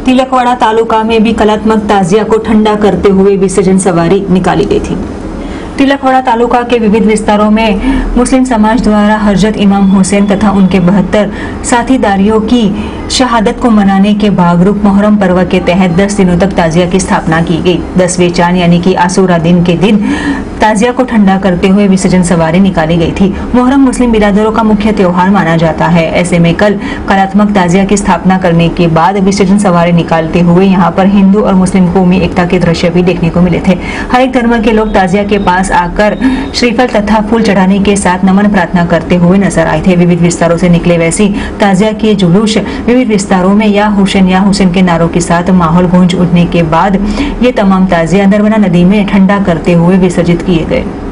तिलकवाड़ा तालुका में भी कलात्मक ताजिया को ठंडा करते हुए विसर्जन सवारी निकाली गई थी। तिलकवाड़ा तालुका के विविध विस्तारों में मुस्लिम समाज द्वारा हजरत इमाम हुसैन तथा उनके 72 साथीदारियों की शहादत को मनाने के भागरूप मोहर्रम पर्व के तहत 10 दिनों तक ताजिया की स्थापना की गई। 10वें चांद यानी कि आशूरा दिन के दिन ताजिया को ठंडा करते हुए विसर्जन सवारी निकाली गई थी। मोहर्रम मुस्लिम बिरादरों का मुख्य त्योहार माना जाता है। ऐसे में कल कलात्मक ताजिया की स्थापना करने के बाद विसर्जन सवारी निकालते हुए यहाँ पर हिंदू और मुस्लिम कौमी एकता के दृश्य भी देखने को मिले थे। हर एक धर्म के लोग ताजिया के पास आकर श्रीफल तथा फूल चढ़ाने के साथ नमन प्रार्थना करते हुए नजर आए थे। विविध विस्तारों से निकले वैसी ताजिया के जुलूस विविध विस्तारों में या हुसैन के नारों के साथ माहौल गूंज उठने के बाद ये तमाम ताजिया नर्मदा नदी में ठंडा करते हुए विसर्जित किए गए।